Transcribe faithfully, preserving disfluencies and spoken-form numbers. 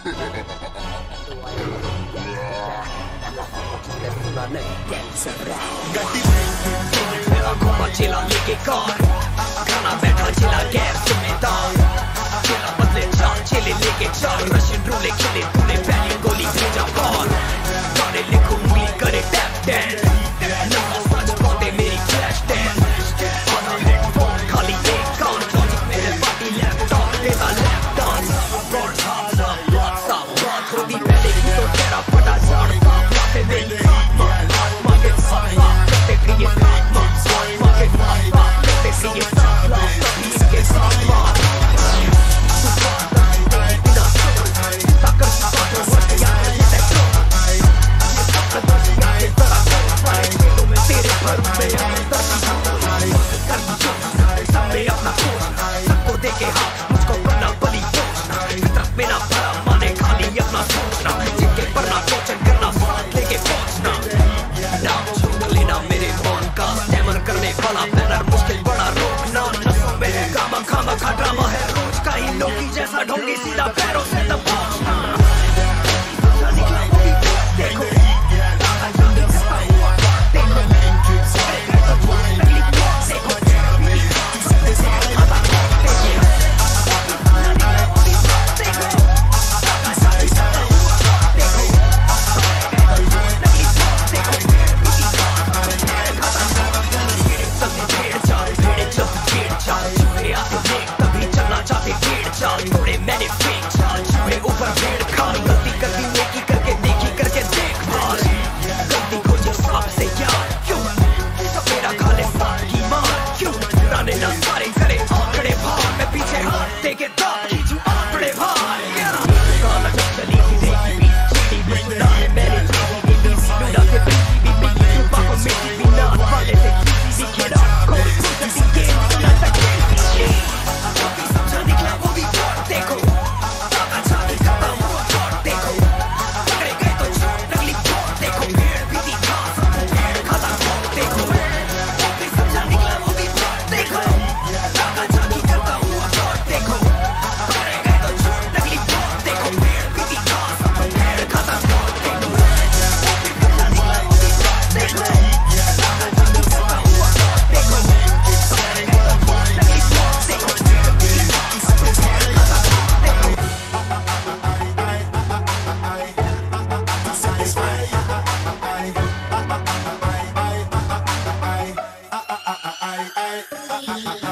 चिला लेके कार खाना बैठा चिला गैर जिम्मेदार चिला बदले चाल चिले लेके चाल रशियन रूले खिले तूने पहली गोली भेजा पार गाने लिखो उंगली करे टैप डैन नंबर सच बातें मेरी फ्लैश डैन आधा हेडफोन खाली एक कान लॉजिक मेरे पार्टी लैपटॉप देता लैप डांस वर्ड हाथ ना बात साफ बात होती पहले की तो तेरा फटा झाड़ साफ लाते नहीं आत्मा के साथ करते थे ये आत्मा आत्मा के साथ करते थे ये साथ कभी इसके साथ बात बिना ताकर साथ वर्ष याद रहते क्यों ताकर याद के तरह पाए खेलों में तेरे भर में अंदर कर सबने अपना सोचना सबको देखे हाथ मुझको बनना बली सोचना फितरत में ना भरा माने खाली अपना सोचना जिनके पर ना सोचन करना साथ लेके पहुंचना नाम छोड़ लेना मेरे मान का स्टैमर करने वाला बैनर मुश्किल बड़ा रोकना नसों में गामा खामा का ड्रामा है रोज का ही लोगी जैसा ढोंगी सीधा पैरों से दबाना देखो थोड़े मैंने फेंक चाल चूहे ऊपर भेड़ खाल गलती कर दी नेकी करके देखी करके देख भाल गलती खोजे आपसे यार क्यों सपेरा खाले साथ की मार क्यों राने ना सारे करे आंकड़े भार मैं पीछे हाथ देके दाप खींचू आंकड़े भार काला चली थी देखी भी चीटी भी सुना है मैंने चीटी भी भी लुड़ा से पीछी भी मिली सुबह को मिट्टी भी नाथ वाले से खींची भी खेड़ा कोई कुछ भी गेम ना सके पीछे समझा निकला वो भी देखो ताका छाती करता हुआ चोट देखो पकड़े गए तो चोट नकली चोट देखो भेड़ भी दिखा भेड़ खाता चोट देखो वो भी समझा निकला वो भी चोट देखो ताका छाती करता हुआ चोट देखो पकड़े गए तो चोट नकली चोट देखो भेड़ भी दिखा भेड़ खाता चोट देखो वो भी समझा निकला वो भी चोट देखो ताका छाती करता हुआ चोट देखो पकड़े गए तो चोट नकली चोट देखो भेड़ भी दिखा I